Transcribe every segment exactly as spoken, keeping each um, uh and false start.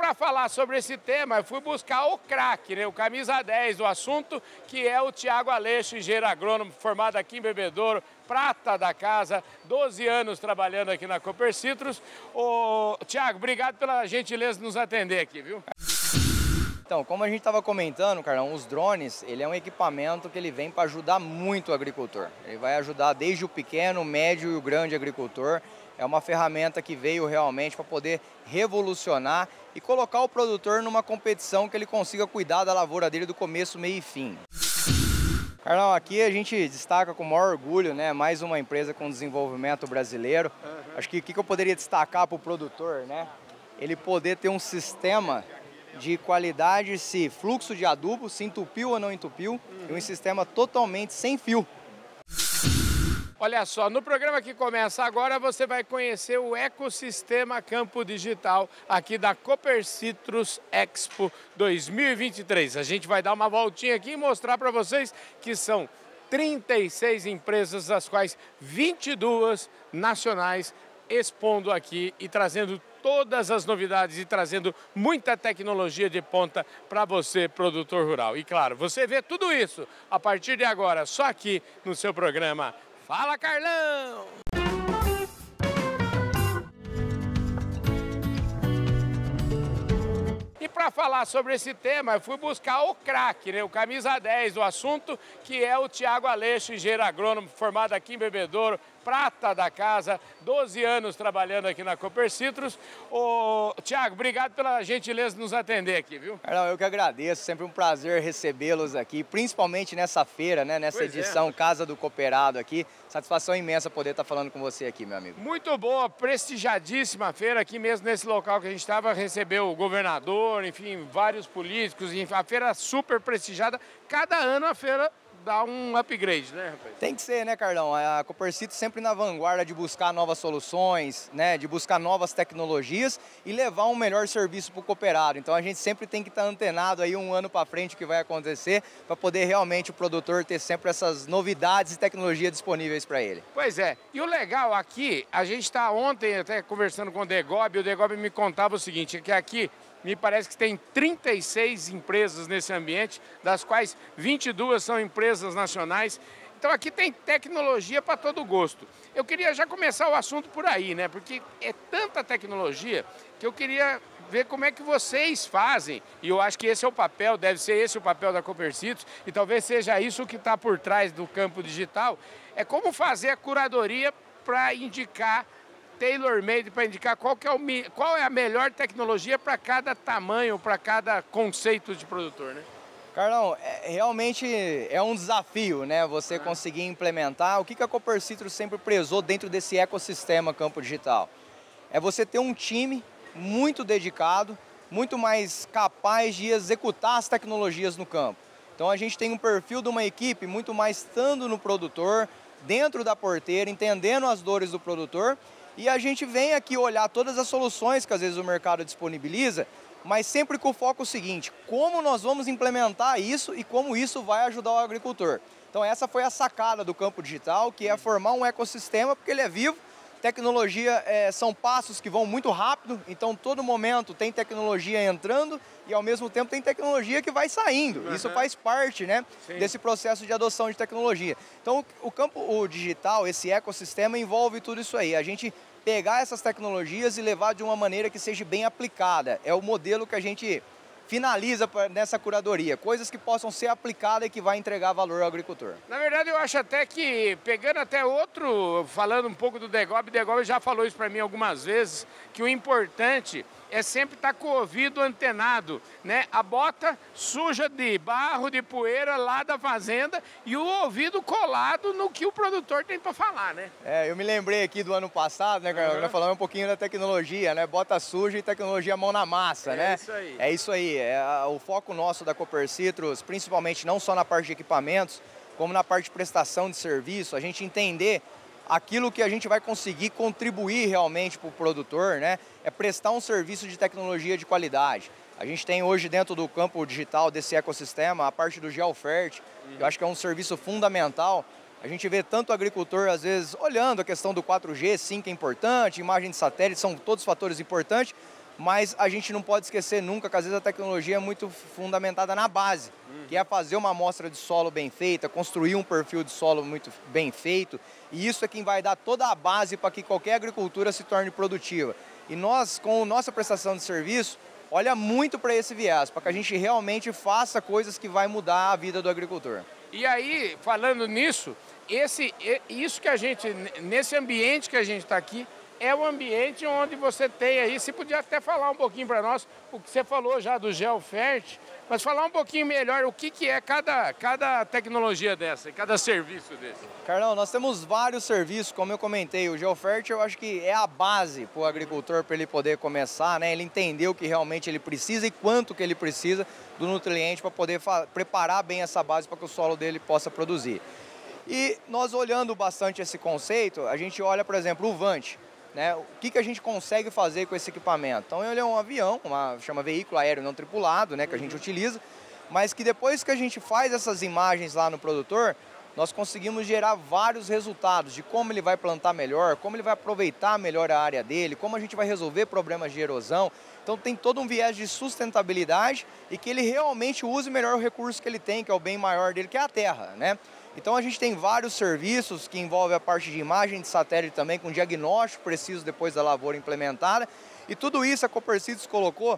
para falar sobre esse tema, eu fui buscar o craque, né, o camisa dez do assunto, que é o Thiago Aleixo, engenheiro agrônomo, formado aqui em Bebedouro, prata da casa, doze anos trabalhando aqui na Copercitros. Ô, Thiago, obrigado pela gentileza de nos atender aqui, viu? Então, como a gente estava comentando, Carlão, os drones, ele é um equipamento que ele vem para ajudar muito o agricultor. Ele vai ajudar desde o pequeno, o médio e o grande agricultor. É uma ferramenta que veio realmente para poder revolucionar e colocar o produtor numa competição que ele consiga cuidar da lavoura dele do começo, meio e fim. Carlão, aqui a gente destaca com o maior orgulho, né, mais uma empresa com desenvolvimento brasileiro. Uhum. Acho que o que eu poderia destacar para o produtor, né, ele poder ter um sistema de qualidade, se fluxo de adubo, se entupiu ou não entupiu, uhum. E um sistema totalmente sem fio. Olha só, no programa que começa agora, você vai conhecer o ecossistema Campo Digital aqui da Copercitros Expo dois mil e vinte e três. A gente vai dar uma voltinha aqui e mostrar para vocês que são trinta e seis empresas, das quais vinte e duas nacionais, expondo aqui e trazendo todas as novidades e trazendo muita tecnologia de ponta para você, produtor rural. E claro, você vê tudo isso a partir de agora, só aqui no seu programa Fala Carlão! E para falar sobre esse tema, eu fui buscar o craque, né, o camisa dez do assunto, que é o Thiago Aleixo, engenheiro agrônomo, formado aqui em Bebedouro, prata da casa, doze anos trabalhando aqui na Copercitros. Ô, Thiago, obrigado pela gentileza de nos atender aqui, viu? Carlão, eu que agradeço, sempre um prazer recebê-los aqui, principalmente nessa feira, né, nessa pois edição é. Casa do Cooperado aqui. Satisfação imensa poder estar falando com você aqui, meu amigo. Muito boa, prestigiadíssima feira, aqui mesmo nesse local que a gente estava, recebeu o governador, enfim, vários políticos, enfim, a feira super prestigiada. Cada ano a feira dá um upgrade, né, rapaz? Tem que ser, né, Carlão? A Copercitros sempre na vanguarda de buscar novas soluções, né, de buscar novas tecnologias e levar um melhor serviço para o cooperado. Então a gente sempre tem que estar antenado aí um ano para frente o que vai acontecer para poder realmente o produtor ter sempre essas novidades e tecnologia disponíveis para ele. Pois é. E o legal aqui, a gente está ontem até conversando com o Degob, e o Degob me contava o seguinte, que aqui me parece que tem trinta e seis empresas nesse ambiente, das quais vinte e duas são empresas nacionais. Então aqui tem tecnologia para todo gosto. Eu queria já começar o assunto por aí, né? Porque é tanta tecnologia que eu queria ver como é que vocês fazem, e eu acho que esse é o papel, deve ser esse o papel da Copercitros, e talvez seja isso que está por trás do campo digital, é como fazer a curadoria para indicar tailor-made, para indicar qual, que é o, qual é a melhor tecnologia para cada tamanho, para cada conceito de produtor, né? Carlão, é, realmente é um desafio, né? Você ah. conseguir implementar. O que, que a Copercitros sempre prezou dentro desse ecossistema Campo Digital? É você ter um time muito dedicado, muito mais capaz de executar as tecnologias no campo. Então a gente tem um perfil de uma equipe muito mais estando no produtor, dentro da porteira, entendendo as dores do produtor. E a gente vem aqui olhar todas as soluções que às vezes o mercado disponibiliza, mas sempre com o foco seguinte, como nós vamos implementar isso e como isso vai ajudar o agricultor. Então essa foi a sacada do campo digital, que é formar um ecossistema, porque ele é vivo, tecnologia é, são passos que vão muito rápido, então todo momento tem tecnologia entrando e ao mesmo tempo tem tecnologia que vai saindo. Uhum. Isso faz parte, né, desse processo de adoção de tecnologia. Então o campo o digital, esse ecossistema envolve tudo isso aí. A gente pegar essas tecnologias e levar de uma maneira que seja bem aplicada. É o modelo que a gente finaliza nessa curadoria, coisas que possam ser aplicadas e que vai entregar valor ao agricultor. Na verdade, eu acho até que, pegando até outro, falando um pouco do Degob, o Degob já falou isso para mim algumas vezes, que o importante é sempre estar com o ouvido antenado, né? A bota suja de barro, de poeira lá da fazenda e o ouvido colado no que o produtor tem para falar, né? É, eu me lembrei aqui do ano passado, né, Carlão? Uhum. Nós falamos um pouquinho da tecnologia, né? Bota suja e tecnologia mão na massa, é né? É isso aí. É isso aí. É o foco nosso da Copercitros, principalmente não só na parte de equipamentos, como na parte de prestação de serviço, a gente entender aquilo que a gente vai conseguir contribuir realmente para o produtor, né? É prestar um serviço de tecnologia de qualidade. A gente tem hoje dentro do campo digital desse ecossistema a parte do GeoFert, uhum. Eu acho que é um serviço fundamental. A gente vê tanto agricultor, às vezes, olhando a questão do quatro G, sim, que é importante, imagem de satélite, são todos fatores importantes, mas a gente não pode esquecer nunca que às vezes a tecnologia é muito fundamentada na base, uhum. que é fazer uma amostra de solo bem feita, construir um perfil de solo muito bem feito, e isso é quem vai dar toda a base para que qualquer agricultura se torne produtiva. E nós, com a nossa prestação de serviço, olha muito para esse viés, para que a gente realmente faça coisas que vai mudar a vida do agricultor. E aí, falando nisso, esse, isso que a gente, nesse ambiente que a gente está aqui, é o ambiente onde você tem aí, você podia até falar um pouquinho para nós, o que você falou já do GeoFert, mas falar um pouquinho melhor o que, que é cada, cada tecnologia dessa, cada serviço desse. Carlão, nós temos vários serviços, como eu comentei, o GeoFert eu acho que é a base para o agricultor, para ele poder começar, né? Ele entender o que realmente ele precisa e quanto que ele precisa do nutriente para poder preparar bem essa base para que o solo dele possa produzir. E nós olhando bastante esse conceito, a gente olha, por exemplo, o Vant. Né? O que, que a gente consegue fazer com esse equipamento? Então ele é um avião, uma, chama veículo aéreo não tripulado, né, que a gente utiliza, mas que depois que a gente faz essas imagens lá no produtor, nós conseguimos gerar vários resultados de como ele vai plantar melhor, como ele vai aproveitar melhor a área dele, como a gente vai resolver problemas de erosão. Então tem todo um viés de sustentabilidade e que ele realmente use melhor o recurso que ele tem, que é o bem maior dele, que é a terra, né? Então a gente tem vários serviços que envolvem a parte de imagem de satélite também, com diagnóstico preciso depois da lavoura implementada. E tudo isso a Copercidos colocou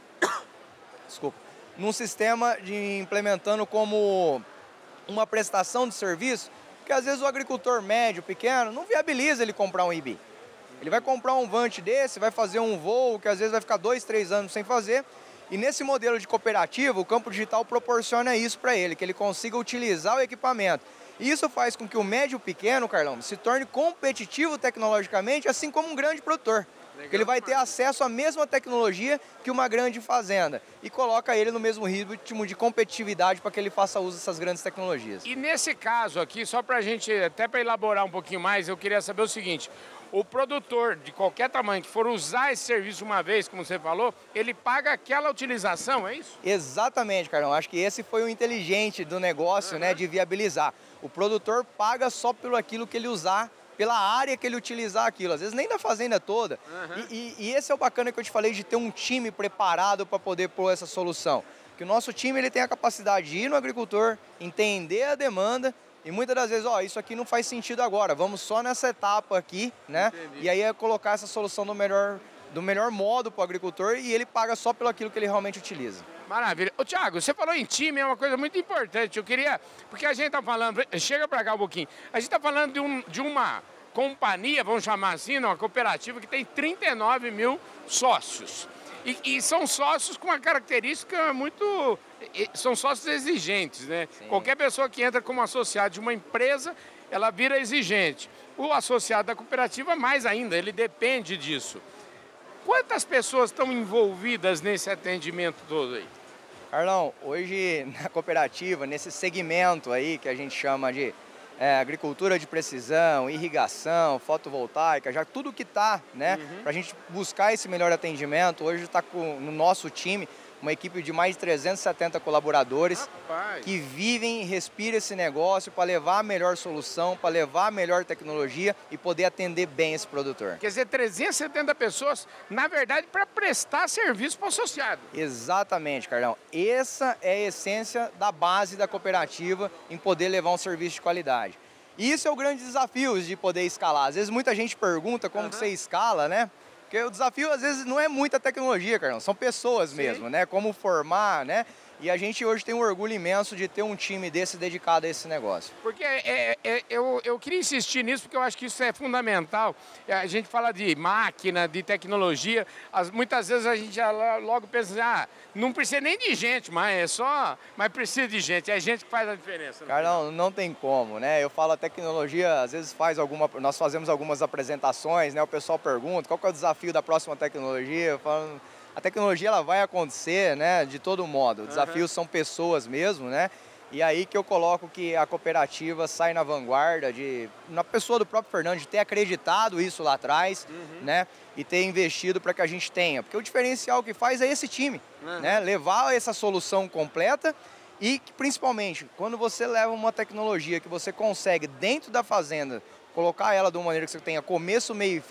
desculpa, num sistema de implementando como uma prestação de serviço, que às vezes o agricultor médio, pequeno, não viabiliza ele comprar um I B I. Ele vai comprar um Vant desse, vai fazer um voo que às vezes vai ficar dois, três anos sem fazer. E nesse modelo de cooperativa, o campo digital proporciona isso para ele, que ele consiga utilizar o equipamento. E isso faz com que o médio e pequeno, Carlão, se torne competitivo tecnologicamente, assim como um grande produtor. Porque ele vai ter acesso à mesma tecnologia que uma grande fazenda e coloca ele no mesmo ritmo de competitividade para que ele faça uso dessas grandes tecnologias. E nesse caso aqui, só para a gente, até para elaborar um pouquinho mais, eu queria saber o seguinte: o produtor de qualquer tamanho que for usar esse serviço uma vez, como você falou, ele paga aquela utilização, é isso? Exatamente, Carlão. Acho que esse foi o inteligente do negócio, uhum. né, de viabilizar. O produtor paga só pelo aquilo que ele usar, pela área que ele utilizar aquilo, às vezes nem da fazenda toda. Uhum. E, e, e esse é o bacana que eu te falei de ter um time preparado para poder pôr essa solução. Que o nosso time ele tem a capacidade de ir no agricultor, entender a demanda e muitas das vezes, ó, isso aqui não faz sentido agora, vamos só nessa etapa aqui, né? Entendi. E aí é colocar essa solução do melhor, do melhor modo para o agricultor e ele paga só pelo aquilo que ele realmente utiliza. Maravilha. Ô, Thiago, você falou em time, é uma coisa muito importante. Eu queria, porque a gente está falando, chega para cá um pouquinho, a gente está falando de, um, de uma companhia, vamos chamar assim, uma cooperativa que tem trinta e nove mil sócios. E, e são sócios com uma característica muito... São sócios exigentes, né? Sim. Qualquer pessoa que entra como associado de uma empresa, ela vira exigente. O associado da cooperativa, mais ainda, ele depende disso. Quantas pessoas estão envolvidas nesse atendimento todo aí? Carlão, hoje na cooperativa, nesse segmento aí que a gente chama de é, agricultura de precisão, irrigação, fotovoltaica, já tudo que está, né, uhum. para a gente buscar esse melhor atendimento, hoje está no nosso time uma equipe de mais de trezentos e setenta colaboradores. Rapaz. Que vivem e respiram esse negócio para levar a melhor solução, para levar a melhor tecnologia e poder atender bem esse produtor. Quer dizer, trezentas e setenta pessoas, na verdade, para prestar serviço para o associado. Exatamente, Carlão. Essa é a essência da base da cooperativa em poder levar um serviço de qualidade. E isso é o grande desafio de poder escalar. Às vezes muita gente pergunta como uhum. que você escala, né? Porque o desafio, às vezes, não é muita tecnologia, Carlão, são pessoas Sim. mesmo, né? Como formar, né? E a gente hoje tem um orgulho imenso de ter um time desse dedicado a esse negócio. Porque é, é, eu, eu queria insistir nisso, porque eu acho que isso é fundamental. A gente fala de máquina, de tecnologia, as, muitas vezes a gente já logo pensa assim, ah, não precisa nem de gente, mas é só, mas precisa de gente, é gente que faz a diferença. Carlão, não tem como, né? Eu falo a tecnologia, às vezes faz alguma, nós fazemos algumas apresentações, né? O pessoal pergunta qual que é o desafio da próxima tecnologia, eu falo, a tecnologia ela vai acontecer, né, de todo modo. O desafio uhum. são pessoas mesmo, né? E aí que eu coloco que a cooperativa sai na vanguarda de, na pessoa do próprio Fernando, de ter acreditado isso lá atrás, uhum. né? E ter investido para que a gente tenha. Porque o diferencial que faz é esse time, uhum. né? Levar essa solução completa e que, principalmente, quando você leva uma tecnologia que você consegue dentro da fazenda, colocar ela de uma maneira que você tenha começo, meio e fim,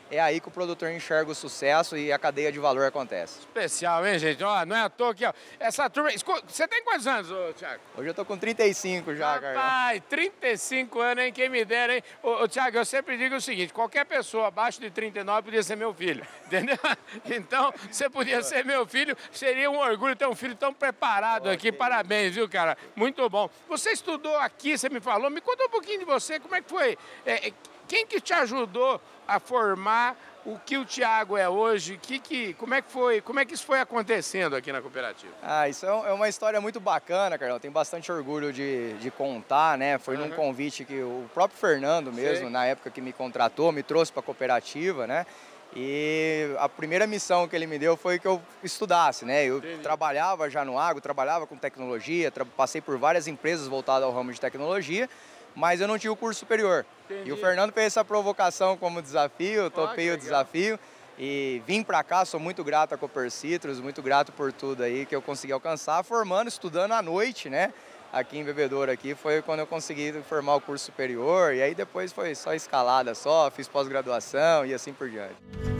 é aí que o produtor enxerga o sucesso e a cadeia de valor acontece. Especial, hein, gente? Ó, não é à toa aqui, ó. Essa turma... Você tem quantos anos, ô, Thiago? Hoje eu tô com trinta e cinco já, Carlão. Rapaz, trinta e cinco anos, hein? Quem me dera, hein? Ô, ô, Thiago, eu sempre digo o seguinte, qualquer pessoa abaixo de trinta e nove podia ser meu filho, entendeu? Então, você podia ser meu filho, seria um orgulho ter um filho tão preparado okay. aqui. Parabéns, viu, cara? Muito bom. Você estudou aqui, você me falou, me conta um pouquinho de você, como é que foi? É, quem que te ajudou a formar o que o Thiago é hoje? Que, que, como é que foi, como é que isso foi acontecendo aqui na cooperativa? Ah, isso é uma história muito bacana, Carlão. Tenho bastante orgulho de, de contar, né? Foi uhum. num convite que o próprio Fernando mesmo, Sei. na época que me contratou, me trouxe para a cooperativa, né? E a primeira missão que ele me deu foi que eu estudasse, né? Eu Entendi. trabalhava já no agro, trabalhava com tecnologia, tra passei por várias empresas voltadas ao ramo de tecnologia, mas eu não tinha o curso superior. Entendi. E o Fernando fez essa provocação como desafio, eu topei oh, o desafio e vim para cá, sou muito grato à Cooper Citrus, muito grato por tudo aí que eu consegui alcançar, formando, estudando à noite, né? Aqui em Bebedouro, aqui, foi quando eu consegui formar o curso superior, e aí depois foi só escalada só, fiz pós-graduação e assim por diante.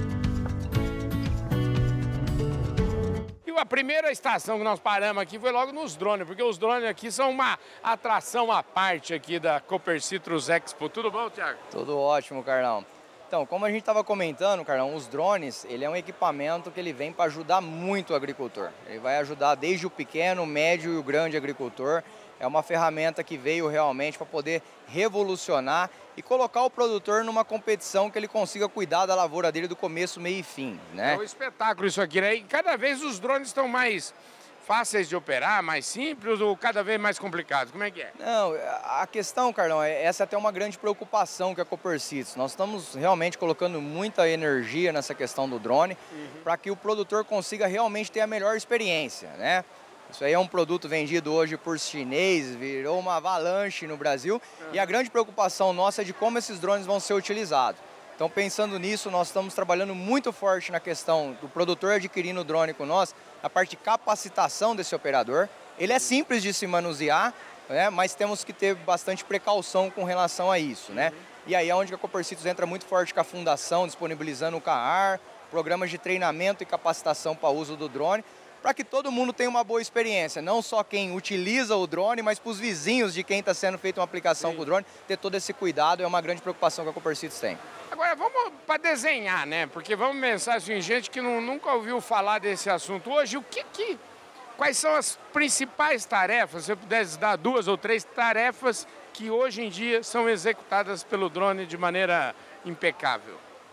E a primeira estação que nós paramos aqui foi logo nos drones, porque os drones aqui são uma atração à parte aqui da Cooper Citrus Expo. Tudo bom, Thiago? Tudo ótimo, Carlão. Então, como a gente estava comentando, Carlão, os drones, ele é um equipamento que ele vem para ajudar muito o agricultor. Ele vai ajudar desde o pequeno, o médio e o grande agricultor. É uma ferramenta que veio realmente para poder revolucionar e colocar o produtor numa competição que ele consiga cuidar da lavoura dele do começo, meio e fim, né? É um espetáculo isso aqui, né? E cada vez os drones estão mais fáceis de operar, mais simples ou cada vez mais complicados? Como é que é? Não, a questão, Carlão, essa é até uma grande preocupação que a Cooper Citrus. Nós estamos realmente colocando muita energia nessa questão do drone uhum. para que o produtor consiga realmente ter a melhor experiência, né? Isso aí é um produto vendido hoje por chinês, virou uma avalanche no Brasil uhum. e a grande preocupação nossa é de como esses drones vão ser utilizados. Então, pensando nisso, nós estamos trabalhando muito forte na questão do produtor adquirindo o drone com nós, na parte de capacitação desse operador. Ele é simples de se manusear, né, mas temos que ter bastante precaução com relação a isso, né? E aí é onde a Cooper Citrus entra muito forte com a fundação, disponibilizando o CAAR, programas de treinamento e capacitação para o uso do drone, para que todo mundo tenha uma boa experiência, não só quem utiliza o drone, mas para os vizinhos de quem está sendo feita uma aplicação Sim. com o drone, ter todo esse cuidado é uma grande preocupação que a Cooper Citrus tem. Agora, vamos para desenhar, né? Porque vamos pensar assim, gente que não, nunca ouviu falar desse assunto. Hoje, o que que, quais são as principais tarefas, se você pudesse dar duas ou três tarefas que hoje em dia são executadas pelo drone de maneira impecável?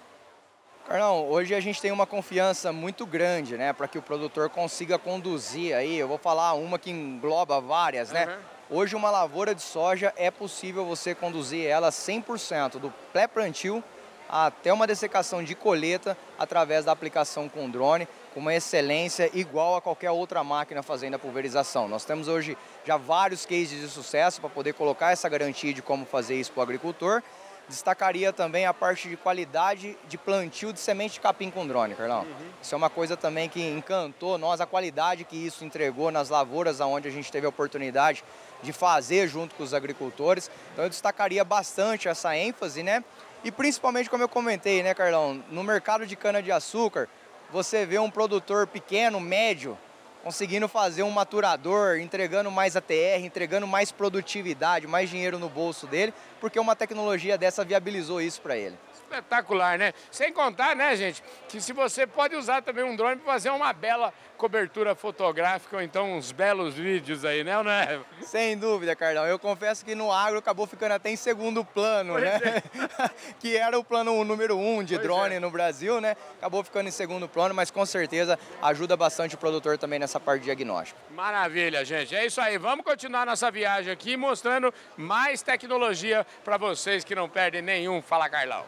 Carlão, hoje a gente tem uma confiança muito grande, né, para que o produtor consiga conduzir aí, eu vou falar uma que engloba várias, né? Uhum. Hoje uma lavoura de soja é possível você conduzir ela cem por cento do pré-plantio até uma dessecação de colheita através da aplicação com drone, com uma excelência igual a qualquer outra máquina fazendo a pulverização. Nós temos hoje já vários cases de sucesso para poder colocar essa garantia de como fazer isso para o agricultor. Destacaria também a parte de qualidade de plantio de semente de capim com drone, Carlão. Uhum. Isso é uma coisa também que encantou nós, a qualidade que isso entregou nas lavouras onde a gente teve a oportunidade de fazer junto com os agricultores. Então eu destacaria bastante essa ênfase, né? E principalmente, como eu comentei, né, Carlão, no mercado de cana-de-açúcar, você vê um produtor pequeno, médio, conseguindo fazer um maturador, entregando mais A T R, entregando mais produtividade, mais dinheiro no bolso dele, porque uma tecnologia dessa viabilizou isso para ele. Espetacular, né? Sem contar, né, gente, que se você pode usar também um drone para fazer uma bela cobertura fotográfica ou então uns belos vídeos aí, né, ou não é? Sem dúvida, Carlão. Eu confesso que no agro acabou ficando até em segundo plano, pois né? É. Que era o plano número um de pois drone é. no Brasil, né? Acabou ficando em segundo plano, mas com certeza ajuda bastante o produtor também nessa parte de diagnóstico. Maravilha, gente. É isso aí. Vamos continuar nossa viagem aqui mostrando mais tecnologia para vocês que não perdem nenhum. Fala, Carlão.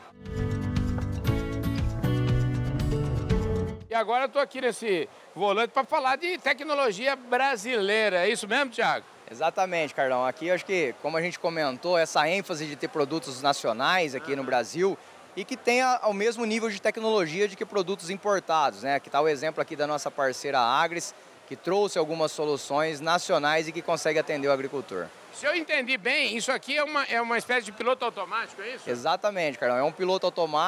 E agora eu estou aqui nesse volante para falar de tecnologia brasileira. É isso mesmo, Thiago? Exatamente, Carlão. Aqui acho que, como a gente comentou, essa ênfase de ter produtos nacionais aqui no Brasil e que tenha o mesmo nível de tecnologia de que produtos importados, né? Aqui está o exemplo aqui da nossa parceira Agris, que trouxe algumas soluções nacionais e que consegue atender o agricultor. Se eu entendi bem, isso aqui é uma, é uma espécie de piloto automático, é isso? Exatamente, Carlão. É um piloto automático que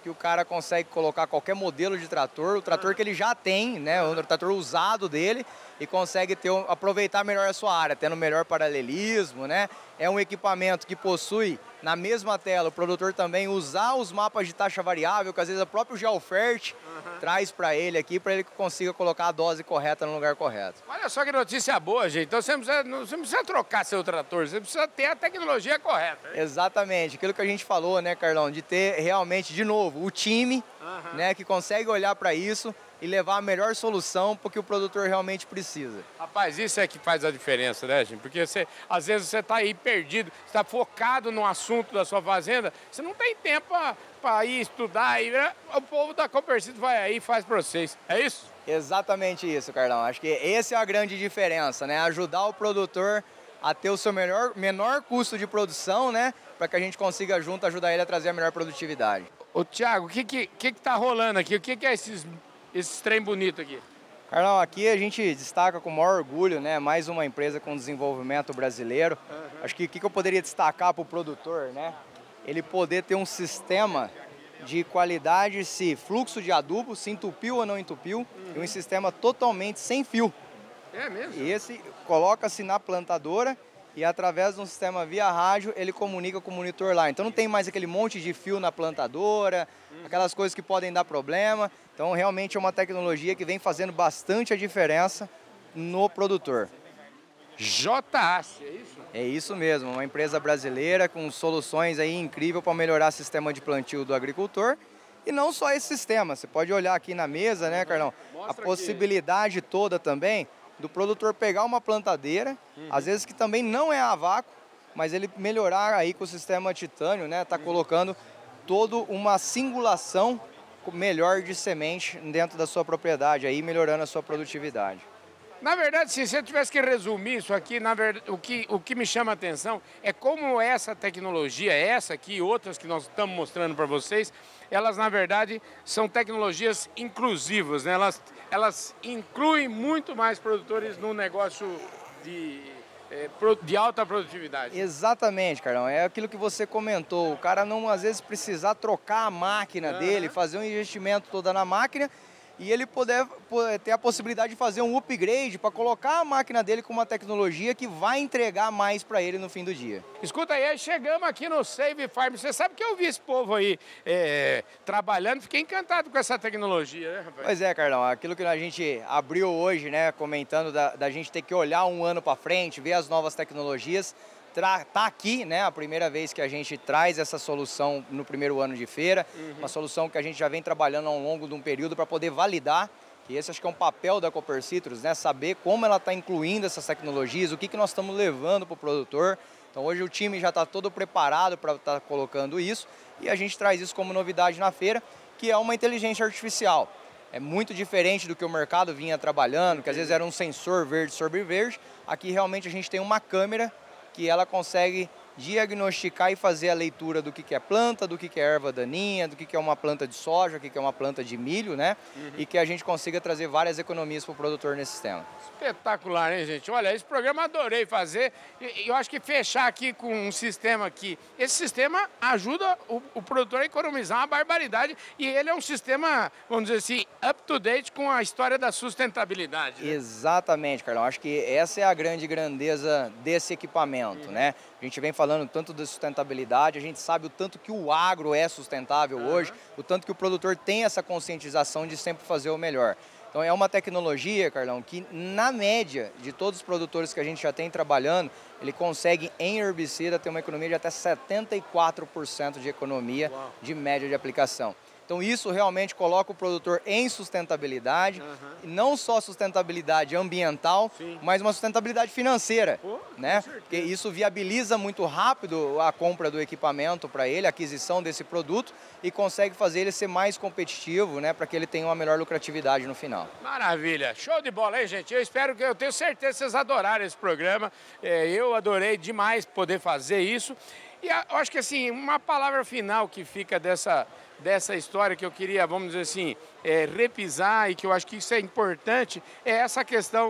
que o cara consegue colocar qualquer modelo de trator, o trator que ele já tem, né, o trator usado dele, e consegue ter, aproveitar melhor a sua área, tendo melhor paralelismo, né? É um equipamento que possui, na mesma tela, o produtor também usar os mapas de taxa variável, que às vezes o próprio Geofert uhum. traz para ele aqui, para ele que consiga colocar a dose correta no lugar correto. Olha só que notícia boa, gente. Então você não precisa, não, você não precisa trocar seu trator, você precisa ter a tecnologia correta. Hein? Exatamente, aquilo que a gente falou, né, Carlão, de ter realmente, de novo, o time, uhum. né, que consegue olhar para isso e levar a melhor solução para o que o produtor realmente precisa. Rapaz, isso é que faz a diferença, né, gente? Porque você, às vezes você está aí perdido, está focado no assunto da sua fazenda, você não tem tempo para ir estudar, e o povo da Copercito vai aí e faz para vocês. É isso? Exatamente isso, Carlão. Acho que essa é a grande diferença, né? Ajudar o produtor a ter o seu melhor, menor custo de produção, né? Para que a gente consiga junto ajudar ele a trazer a melhor produtividade. Ô, Thiago, o que que, que que tá rolando aqui? O que que é esses... Esse trem bonito aqui. Carlão, aqui a gente destaca com o maior orgulho, né? Mais uma empresa com desenvolvimento brasileiro. Uhum. Acho que o que eu poderia destacar para o produtor, né? Ele poder ter um sistema de qualidade, se fluxo de adubo, se entupiu ou não entupiu, uhum. e um sistema totalmente sem fio. É mesmo? E esse coloca-se na plantadora e através de um sistema via rádio ele comunica com o monitor lá. Então não tem mais aquele monte de fio na plantadora, uhum. aquelas coisas que podem dar problema. Então realmente é uma tecnologia que vem fazendo bastante a diferença no produtor. J A C, é isso? É isso mesmo, uma empresa brasileira com soluções aí incríveis para melhorar o sistema de plantio do agricultor. E não só esse sistema, você pode olhar aqui na mesa, né, Carlão? Mostra a possibilidade aqui. Toda também do produtor pegar uma plantadeira, uhum. às vezes que também não é a vácuo, mas ele melhorar aí com o sistema titânio, né? Tá uhum. colocando toda uma singulação melhor de semente dentro da sua propriedade, aí melhorando a sua produtividade. Na verdade, se você tivesse que resumir isso aqui, na verdade, o, que, o que me chama a atenção é como essa tecnologia, essa aqui e outras que nós estamos mostrando para vocês, elas, na verdade, são tecnologias inclusivas, né? Elas, elas incluem muito mais produtores no negócio de, é, de alta produtividade. Exatamente, Carlão. É aquilo que você comentou. O cara não, às vezes, precisar trocar a máquina uhum. dele, fazer um investimento toda na máquina, e ele poder, poder ter a possibilidade de fazer um upgrade para colocar a máquina dele com uma tecnologia que vai entregar mais para ele no fim do dia. Escuta aí, chegamos aqui no Save Farm. Você sabe que eu vi esse povo aí é, trabalhando, fiquei encantado com essa tecnologia, né, rapaz? Pois é, Carlão, aquilo que a gente abriu hoje, né, comentando da, da gente ter que olhar um ano para frente, ver as novas tecnologias. Está aqui, né, a primeira vez que a gente traz essa solução no primeiro ano de feira, uhum. uma solução que a gente já vem trabalhando ao longo de um período para poder validar, e esse acho que é um papel da Copercitrus, né, saber como ela está incluindo essas tecnologias, o que, que nós estamos levando para o produtor. Então hoje o time já está todo preparado para estar tá colocando isso, e a gente traz isso como novidade na feira, que é uma inteligência artificial. É muito diferente do que o mercado vinha trabalhando, que às vezes era um sensor verde sobre verde. Aqui realmente a gente tem uma câmera que ela consegue diagnosticar e fazer a leitura do que, que é planta, do que, que é erva daninha, do que, que é uma planta de soja, do que, que é uma planta de milho, né? Uhum. E que a gente consiga trazer várias economias para o produtor nesse sistema. Espetacular, hein, gente? Olha, esse programa eu adorei fazer. E eu acho que fechar aqui com um sistema aqui. Esse sistema ajuda o, o produtor a economizar uma barbaridade. E ele é um sistema, vamos dizer assim, up-to-date com a história da sustentabilidade. Né? Exatamente, Carlão. Acho que essa é a grande grandeza desse equipamento, uhum. né? A gente vem falando tanto da sustentabilidade, a gente sabe o tanto que o agro é sustentável uhum. hoje, o tanto que o produtor tem essa conscientização de sempre fazer o melhor. Então é uma tecnologia, Carlão, que na média de todos os produtores que a gente já tem trabalhando, ele consegue em herbicida ter uma economia de até setenta e quatro por cento de economia Uau. de média de aplicação. Então isso realmente coloca o produtor em sustentabilidade, uhum. e não só sustentabilidade ambiental, Sim. mas uma sustentabilidade financeira, Pô, né? Porque isso viabiliza muito rápido a compra do equipamento para ele, a aquisição desse produto, e consegue fazer ele ser mais competitivo, né? Para que ele tenha uma melhor lucratividade no final. Maravilha, show de bola, hein, gente? Eu espero que, eu tenho certeza que vocês adoraram esse programa, é, eu adorei demais poder fazer isso. E eu acho que assim, uma palavra final que fica dessa, dessa história que eu queria, vamos dizer assim, é, repisar, e que eu acho que isso é importante, é essa questão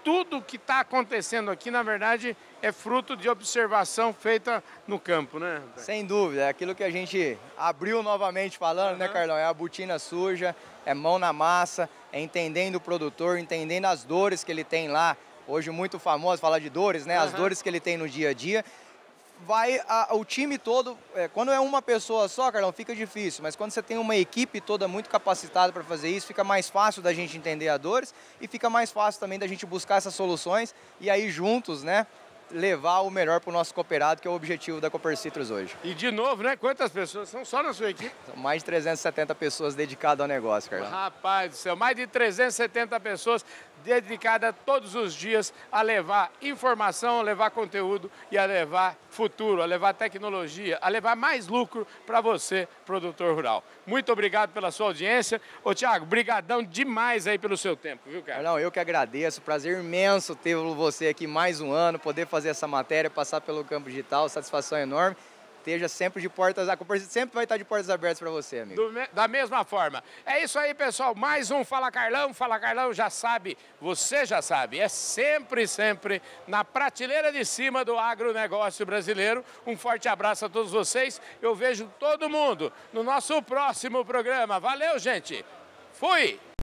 tudo que está acontecendo aqui, na verdade, é fruto de observação feita no campo, né? Sem dúvida, é aquilo que a gente abriu novamente falando, uhum. né, Carlão? É a botina suja, é mão na massa, é entendendo o produtor, entendendo as dores que ele tem lá. Hoje muito famoso falar de dores, né? Uhum. As dores que ele tem no dia a dia. Vai a, o time todo, é, quando é uma pessoa só, Carlão, fica difícil, mas quando você tem uma equipe toda muito capacitada para fazer isso, fica mais fácil da gente entender as dores e fica mais fácil também da gente buscar essas soluções e aí juntos, né, levar o melhor para o nosso cooperado, que é o objetivo da Cooper Citrus hoje. E de novo, né, quantas pessoas são só na sua equipe? São mais de trezentas e setenta pessoas dedicadas ao negócio, Carlão. Rapaz do céu, mais de trezentas e setenta pessoas dedicadas todos os dias a levar informação, a levar conteúdo e a levar futuro, a levar tecnologia, a levar mais lucro para você, produtor rural. Muito obrigado pela sua audiência. Ô, Thiago, brigadão demais aí pelo seu tempo, viu, cara? Não, eu que agradeço. Prazer imenso ter você aqui mais um ano, poder fazer essa matéria, passar pelo campo digital, satisfação enorme. Esteja sempre de portas, a Cooper sempre vai estar de portas abertas para você, amigo. Do, da mesma forma. É isso aí, pessoal. Mais um Fala Carlão. Fala Carlão já sabe, você já sabe. É sempre, sempre na prateleira de cima do agronegócio brasileiro. Um forte abraço a todos vocês. Eu vejo todo mundo no nosso próximo programa. Valeu, gente. Fui!